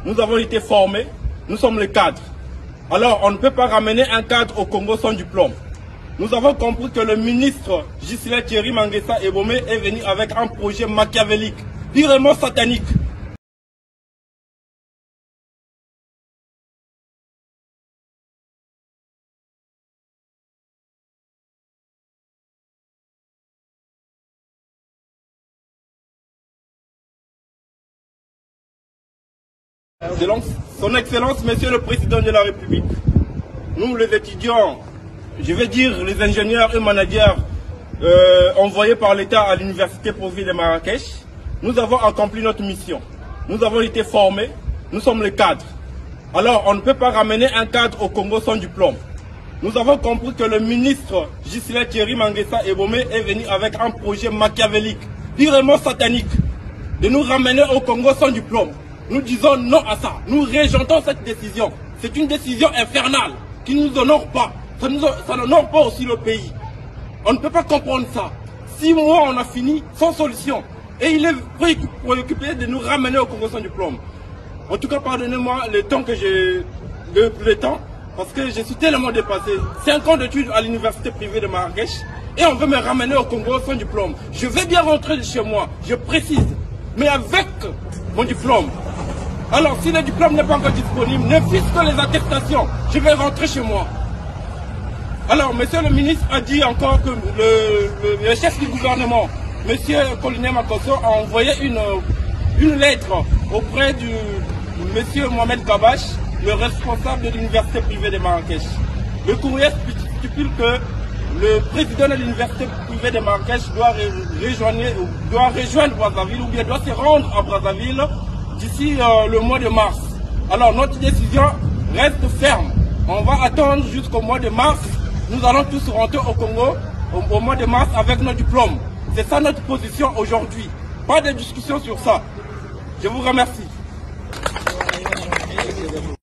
Nous avons été formés, nous sommes les cadres. Alors, on ne peut pas ramener un cadre au Congo sans diplôme. Nous avons compris que le ministre Ghislain Thierry Manguessa Ebomé est venu avec un projet machiavélique, purement satanique. Son Excellence, Monsieur le Président de la République, nous les étudiants, je vais dire les ingénieurs et managers envoyés par l'État à l'université privée de Marrakech, nous avons accompli notre mission. Nous avons été formés, nous sommes les cadres. Alors, on ne peut pas ramener un cadre au Congo sans diplôme. Nous avons compris que le ministre Ghislain Thierry Manguessa Ebomé est venu avec un projet machiavélique, purement satanique, de nous ramener au Congo sans diplôme. Nous disons non à ça. Nous rejetons cette décision. C'est une décision infernale qui ne nous honore pas. Ça n'honore pas aussi le pays. On ne peut pas comprendre ça. 6 mois, on a fini sans solution. Et il est préoccupé de nous ramener au Congo sans diplôme. En tout cas, pardonnez-moi le temps que j'ai... Le temps, parce que je suis tellement dépassé. 5 ans d'études à l'université privée de Marrakech et on veut me ramener au Congo sans diplôme. Je vais bien rentrer de chez moi, je précise, mais avec mon diplôme. Alors, si le diplôme n'est pas encore disponible, ne fût-ce que les attestations, je vais rentrer chez moi. Alors, monsieur le ministre a dit encore que le chef du gouvernement, monsieur Colonel Makosso, a envoyé une lettre auprès du monsieur Mohamed Kabash, le responsable de l'université privée de Marrakech. Le courrier stipule que le président de l'université privée de Marrakech doit rejoindre Brazzaville ou bien doit se rendre à Brazzaville d'ici le mois de mars. Alors notre décision reste ferme. On va attendre jusqu'au mois de mars. Nous allons tous rentrer au Congo au mois de mars avec nos diplômes. C'est ça notre position aujourd'hui. Pas de discussion sur ça. Je vous remercie.